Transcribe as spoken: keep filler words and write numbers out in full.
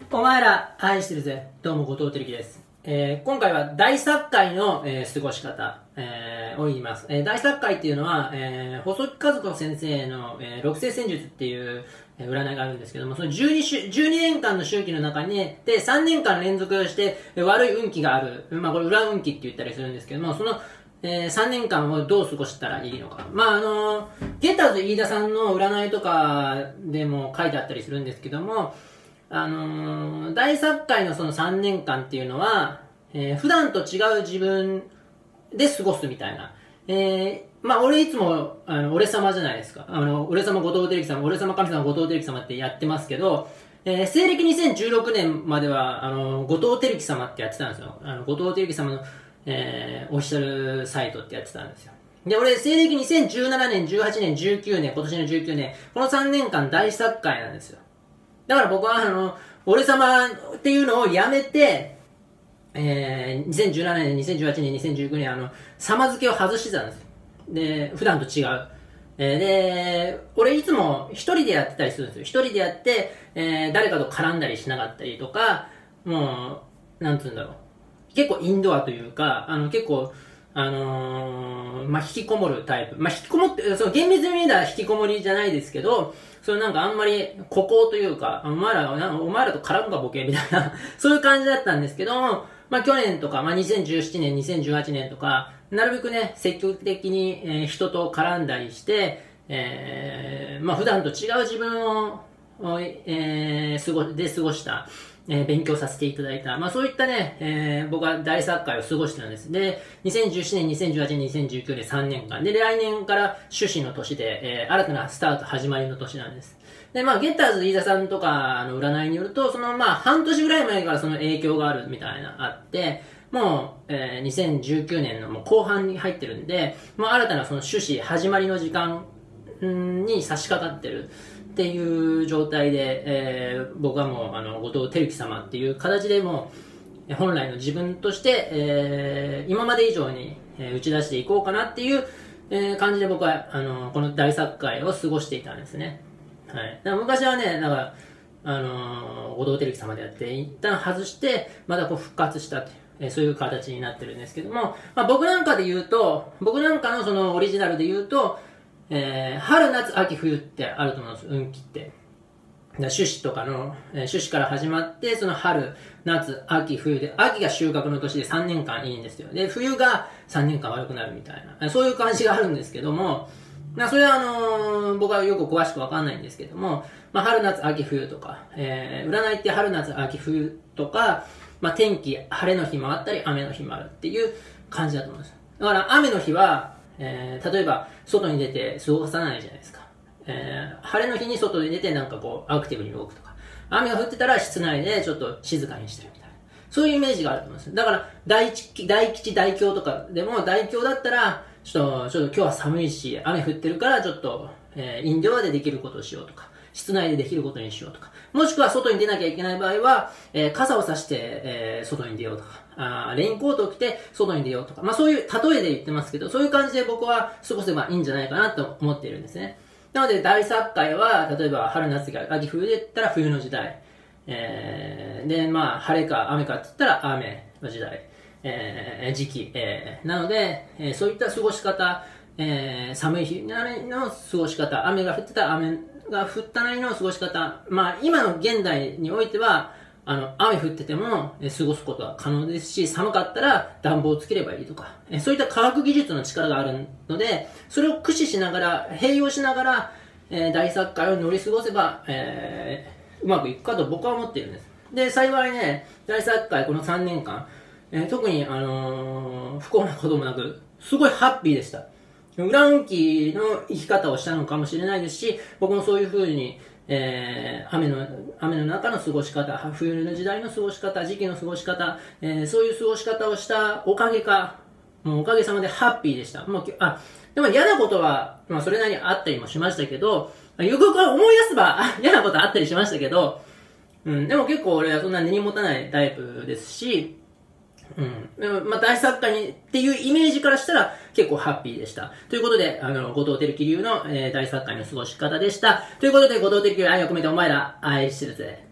お前ら愛してるぜ。どうも、後藤輝樹です。えー、今回は大殺界の、えー、過ごし方、えー、を言います。えー、大殺界っていうのは、えー、細木和子先生の、えー、六星戦術っていう、えー、占いがあるんですけども、そのじゅうに週、じゅうにねんかんの周期の中に、で、さんねんかん連続して、えー、悪い運気がある。まあ、これ裏運気って言ったりするんですけども、その、えー、さんねんかんをどう過ごしたらいいのか。まあ、あのー、ゲッターズ飯田さんの占いとかでも書いてあったりするんですけども、あのー、大殺界のそのさんねんかんっていうのは、えー、普段と違う自分で過ごすみたいな。えー、まあ俺いつも、あの、俺様じゃないですか。あの、俺様後藤輝樹様、俺様神様後藤輝樹様ってやってますけど、えー、西暦にせんじゅうろくねんまでは、あの、後藤輝樹様ってやってたんですよ。あの、後藤輝樹様の、えー、オフィシャルサイトってやってたんですよ。で、俺、西暦にせんじゅうななねん、じゅうはちねん、じゅうきゅうねん、今年のじゅうきゅうねん、このさんねんかん大殺界なんですよ。だから僕は、あの、俺様っていうのをやめて、えー、にせんじゅうななねん、にせんじゅうはちねん、にせんじゅうきゅうねん、あの、様付けを外してたんですよ。で、普段と違う。えー、で、俺いつも一人でやってたりするんですよ。一人でやって、えー、誰かと絡んだりしなかったりとか、もう、なんつうんだろう。結構インドアというか、あの、結構、あのー、まあ、引きこもるタイプ。まあ、引きこもって、その厳密に見たら引きこもりじゃないですけど、それなんかあんまり孤高というか、お前ら、お前らと絡むかボケみたいな、そういう感じだったんですけども、まあ、去年とか、まあ、にせんじゅうななねん、にせんじゅうはちねんとか、なるべくね、積極的に、えー、人と絡んだりして、えー、まあ、普段と違う自分を、えー、過ご、で過ごした、えー、勉強させていただいた。まあそういったね、えー、僕は大殺界を過ごしてたんです。で、にせんじゅうななねん、にせんじゅうはちねん、にせんじゅうきゅうねん、さんねんかん。で、来年から種子の年で、えー、新たなスタート始まりの年なんです。で、まあ、ゲッターズ飯田さんとかの占いによると、そのまあ、半年ぐらい前からその影響があるみたいな、あって、もう、えー、にせんじゅうきゅうねんのもう後半に入ってるんで、もう新たなその種子始まりの時間に差し掛かってる。っていう状態で、えー、僕はもうあの後藤輝樹様っていう形でもう本来の自分として、えー、今まで以上に、えー、打ち出していこうかなっていう、えー、感じで僕はあのこの大殺界を過ごしていたんですね。はい。だから昔はね、なんかあのー、後藤輝樹様でやって一旦外してまたこう復活したっていう。えー、そういう形になってるんですけども、まあ、僕なんかで言うと、僕なんかのそのオリジナルで言うと、えー、春、夏、秋、冬ってあると思うんです、運気って。種子とかの、えー、種子から始まって、その春、夏、秋、冬で、秋が収穫の年でさんねんかんいいんですよ。で、冬がさんねんかん悪くなるみたいな、そういう感じがあるんですけども、まあ、それはあのー、僕はよく詳しくわかんないんですけども、まあ、春、夏、秋、冬とか、えー、占いって春、夏、秋、冬とか、まあ、天気、晴れの日もあったり、雨の日もあるっていう感じだと思います。だから、雨の日は、えー、例えば、外に出て過ごさないじゃないですか。えー、晴れの日に外に出てなんかこう、アクティブに動くとか。雨が降ってたら室内でちょっと静かにしてるみたいな。そういうイメージがあると思います。だから、大吉、大吉、大凶とかでも、大凶だったら、ちょっと、ちょっと今日は寒いし、雨降ってるから、ちょっと、えー、インドアでできることをしようとか、室内でできることにしようとか。もしくは外に出なきゃいけない場合は、えー、傘を差して、えー、外に出ようとか、あレインコートを着て外に出ようとか、まあそういう例えで言ってますけど、そういう感じで僕は過ごせばいいんじゃないかなと思っているんですね。なので大殺界は、例えば春夏秋冬で言ったら冬の時代、えー、で、まあ晴れか雨かって言ったら雨の時代、えー、時期、えー、なので、えー、そういった過ごし方、えー、寒い日の過ごし方、雨が降ってたら雨が降ったなりの過ごし方、まあ今の現代においては、あの、雨降ってても、え過ごすことは可能ですし、寒かったら暖房をつければいいとか、えそういった科学技術の力があるので、それを駆使しながら、併用しながら、えー、大殺界を乗り過ごせば、えー、うまくいくかと僕は思っているんです。で、幸いね、大殺界このさんねんかん、えー、特に、あのー、不幸なこともなく、すごいハッピーでした。裏運気の生き方をしたのかもしれないですし、僕もそういう風に、えー、雨の、雨の中の過ごし方、冬の時代の過ごし方、時期の過ごし方、えー、そういう過ごし方をしたおかげか、もうおかげさまでハッピーでした。もう、あ、でも嫌なことは、まあそれなりにあったりもしましたけど、よくよく思い出せば嫌なことあったりしましたけど、うん、でも結構俺はそんな根に持たないタイプですし、うん。でも、まあ、大作家にっていうイメージからしたら結構ハッピーでした。ということで、あの、後藤輝樹流の、えー、大作家の過ごし方でした。ということで、後藤輝樹愛を込めてお前ら愛してるぜ。